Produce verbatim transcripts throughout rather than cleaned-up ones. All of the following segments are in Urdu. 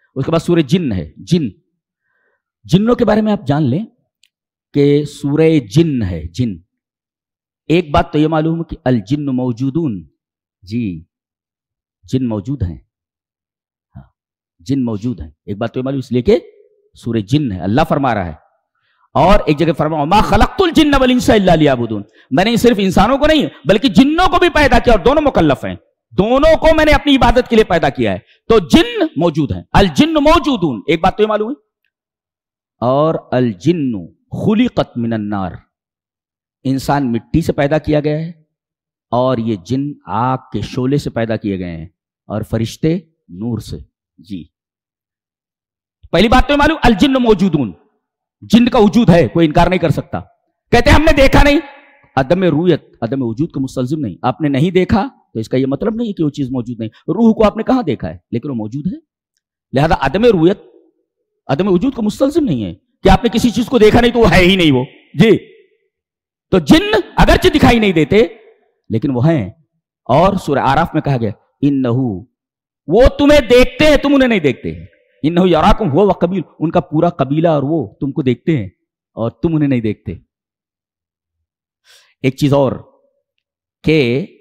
اس کے بعد سورہ جن ہے. جن جنوں کے بارے میں آپ جان لیں کہ سورہ جن ہے. جن ایک بات تو یہ معلوم ہے کہ الجن موجودون، جی جن موجود ہیں. ہاں جن موجود ہیں، ایک بات تو یہ معلوم، اس لیے کہ سورہ جن ہے. اللہ فرما رہا ہے. اور ایک جگہ فرمایا ما خلقت الجن والانس الا لیعبدون، میں نے صرف انسانوں کو نہیں بلکہ جنوں کو بھی پیدا کیا، اور دونوں مکلف ہیں، دونوں کو میں نے اپنی عبادت کے لیے پیدا کیا ہے. تو جن موجود ہیں. الجن موجودون، ایک بات تو یہ معلوم ہے. اور الجن خلقت من النار، انسان مٹی سے پیدا کیا گیا ہے، اور یہ جن آگ کے شعلے سے پیدا کیے گئے ہیں، اور فرشتے نور سے. جی پہلی بات تو یہ معلوم الجن موجودون، جن کا وجود ہے، کوئی انکار نہیں کر سکتا. کہتے ہیں ہم نے دیکھا نہیں، عدم رویت، عدم وجود کا مستلزم نہیں. آپ نے نہیں دیکھا تو اس کا یہ مطلب نہیں کہ وہ چیز موجود نہیں. روح کو آپ نے کہاں دیکھا ہے لیکن وہ موجود ہے. لہذا عدم رویت عدم وجود کا مستلزم نہیں ہے کہ آپ نے کسی چیز کو دیکھا نہیں تو وہ ہے ہی نہیں وہ. جی تو جن اگرچہ دکھائی نہیں دیتے لیکن وہ ہیں. اور سورہ اعراف میں کہا گیا انہو، وہ تمہیں دیکھتے ہیں تم انہیں نہیں دیکھتے. انہو یراکم ہوا وقبیل، ان کا پورا قبیلہ اور وہ تم کو دیکھتے ہیں اور تم انہیں نہیں دیکھتے. ایک چیز اور کہ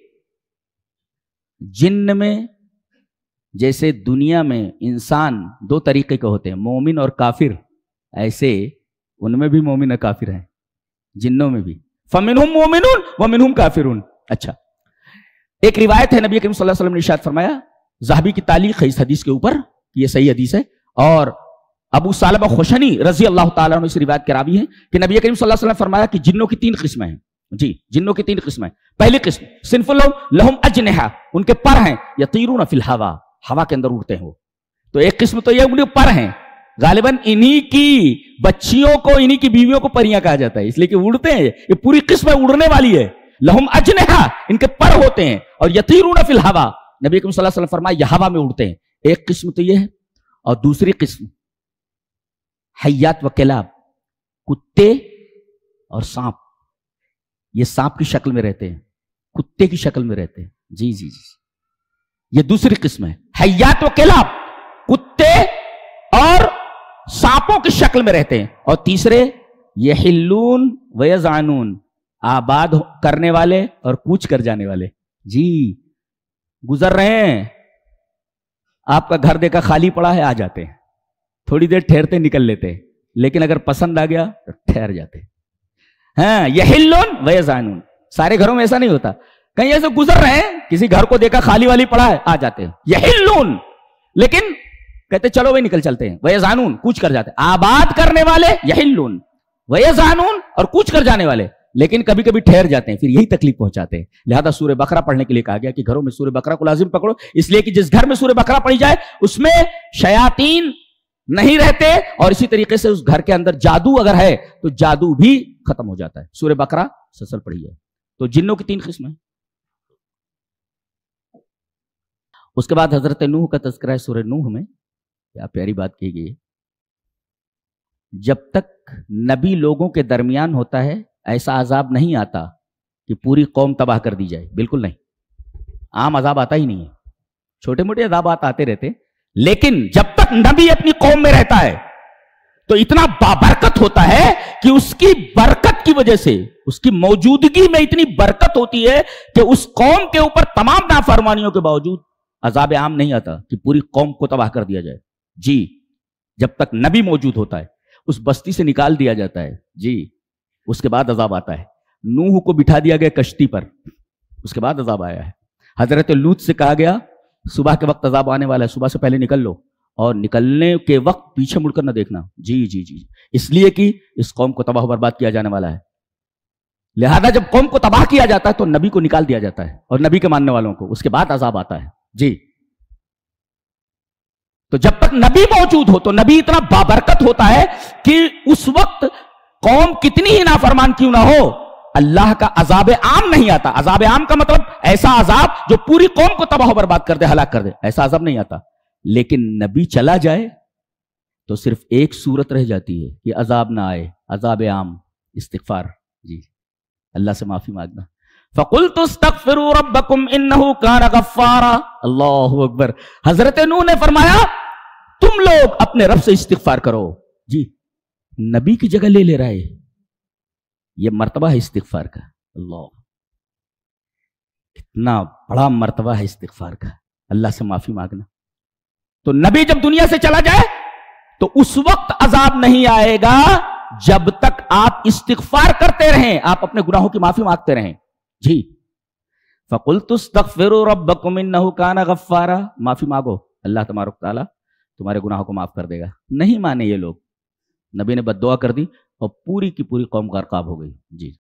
جن میں جیسے دنیا میں انسان دو طریقے کے ہوتے ہیں، مومن اور کافر، ایسے ان میں بھی مومن اور کافر ہیں، جنوں میں بھی. فمنہم مومنون ومنہم کافرون. اچھا ایک روایت ہے نبی کریم صلی اللہ علیہ وسلم نے ارشاد فرمایا، ذہبی کی تعلیق ہے اس حدیث کے اوپر، یہ صحیح حدیث ہے، اور ابو ثعلبہ خشنی رضی اللہ تعالیٰ عنہ اس روایت کے راوی ہیں کہ نبی کریم صلی اللہ علیہ وسلم فرمایا کہ جنوں کی تین قسمیں ہیں. جی جنوں کی تین قسمیں. پہلی قسم صنف لہم اجنحہ، ان کے پر ہیں، یطیرون فی الہوا، ہوا کے اندر اڑتے ہیں وہ. تو ایک قسم تو یہ ان کے پر ہیں، غالباً انہی کی بچیوں کو، انہی کی بیویوں کو پریاں کہا جاتا ہے اس لیے کہ اڑتے ہیں. یہ پوری قسم اڑنے والی ہے. لہم اجنحہ، ان کے پر ہوتے ہیں، اور یطیرون فی الہوا، نبی کریم صلی اللہ علیہ وسلم فرمایا یہ ہوا میں اڑتے ہیں. ایک قسم تو یہ ہے. اور دوسری قسم حیات و کلاب، کتے اور سانپ. یہ سانپ کی شکل میں رہتے ہیں، کتے کی شکل میں رہتے ہیں. جی جی جی یہ دوسری قسم ہے. حیات و کلاب، کتے اور سانپوں کی شکل میں رہتے ہیں. اور تیسرے یحلون ویزعنون، آباد کرنے والے اور کوچ کر جانے والے. جی گزر رہے ہیں، آپ کا گھر دیکھا خالی پڑا ہے، آ جاتے ہیں، تھوڑی دیر ٹھہرتے نکل لیتے ہیں، لیکن اگر پسند آ گیا تو ٹھہر جاتے ہیں. ہاں یحلون ویزعنون. سارے گھروں میں ایسا نہیں ہوتا، کہیں ایسے گزر رہے ہیں، کسی گھر کو دیکھا خالی والی پڑا ہے، آ جاتے ہیں یحلون، لیکن کہتے چلو بھائی نکل چلتے ہیں. ویزعنون، کوچ کر جاتے ہیں. آباد کرنے والے یحلون، ویزعنون اور کوچ کر جانے والے، لیکن کبھی کبھی ٹھہر جاتے ہیں، پھر یہی تکلیف پہنچاتے ہیں. لہذا سورہ بقرہ پڑھنے کے لیے کہا گیا کہ گھروں میں سورہ بقرہ کو لازم پکڑو، اس لیے کہ جس گھر میں سورہ بقرہ پڑھی جائے اس میں شیاطین نہیں رہتے، اور اسی طریقے سے اس گھر کے اندر جادو اگر ہے تو جادو بھی ختم ہو جاتا ہے. سورہ بقرہ سلسل پڑھی جائے. تو جنوں کی تین قسمیں. اس کے بعد حضرت نوح کا تذکرہ ہے سورہ نوح میں. کیا پیاری بات کی گئی ہے. جب تک نبی لوگوں کے درمیان ہوتا ہے ایسا عذاب نہیں آتا کہ پوری قوم تباہ کر دی جائے. بالکل نہیں، عام عذاب آتا ہی نہیں ہے. چھوٹے موٹے عذابات آتے رہتے، لیکن جب تک نبی اپنی قوم میں رہتا ہے تو اتنا بابرکت ہوتا ہے کہ اس کی برکت کی وجہ سے، اس کی موجودگی میں اتنی برکت ہوتی ہے کہ اس قوم کے اوپر تمام نافرمانیوں کے باوجود عذاب عام نہیں آتا کہ پوری قوم کو تباہ کر دیا جائے. جی جب تک نبی موجود ہوتا ہے اس بستی سے نکال دیا جاتا ہے. جی اس کے بعد عذاب آتا ہے. نوح کو بٹھا دیا گیا کشتی پر، اس کے بعد عذاب آیا ہے. حضرت لوط سے کہا گیا صبح کے وقت عذاب آنے والا ہے، صبح سے پہلے نکل لو، اور نکلنے کے وقت پیچھے مڑ کر نہ دیکھنا. جی جی جی اس لیے کہ اس قوم کو تباہ و برباد کیا جانے والا ہے. لہذا جب قوم کو تباہ کیا جاتا ہے تو نبی کو نکال دیا جاتا ہے، اور نبی کے ماننے والوں کو، اس کے بعد عذاب آتا ہے. جی تو جب تک نبی موجود ہو تو نبی اتنا بابرکت ہوتا ہے کہ اس وقت قوم کتنی ہی نافرمان کیوں نہ ہو اللہ کا عذاب عام نہیں آتا. عذاب عام کا مطلب ایسا عذاب جو پوری قوم کو تباہ و برباد کر دے، ہلاک کر دے، ایسا عذاب نہیں آتا. لیکن نبی چلا جائے تو صرف ایک صورت رہ جاتی ہے کہ عذاب نہ آئے، عذاب عام، استغفار. جی اللہ سے معافی مانگنا. فَقُلْتُ اسْتَغْفِرُوا رَبَّكُمْ إِنَّهُ كَانَ غَفَّارًا. اللہ اکبر. حضرت نوح نے فرمایا تم لوگ لوگ اپنے رب سے استغفار کرو. جی نبی کی جگہ لے لے رہا ہے. یہ مرتبہ ہے استغفار کا. اللہ کتنا بڑا مرتبہ ہے استغفار کا, اللہ سے معافی مانگنا. تو نبی جب دنیا سے چلا جائے تو اس وقت عذاب نہیں آئے گا جب تک آپ استغفار کرتے رہیں, آپ اپنے گناہوں کی معافی مانگتے رہیں. جی فَقُلْتُ اسْتَغْفِرُوا رَبَّكُمْ إِنَّهُ كَانَ غَفَّارًا, معافی مانگو, اللہ تبارک و تعالیٰ تمہارے گناہوں کو معاف کر دے گا. نہیں مانے یہ لوگ, نبی نے بد دعا کر دی اور پوری کی پوری قوم غرقاب ہو گئی. جی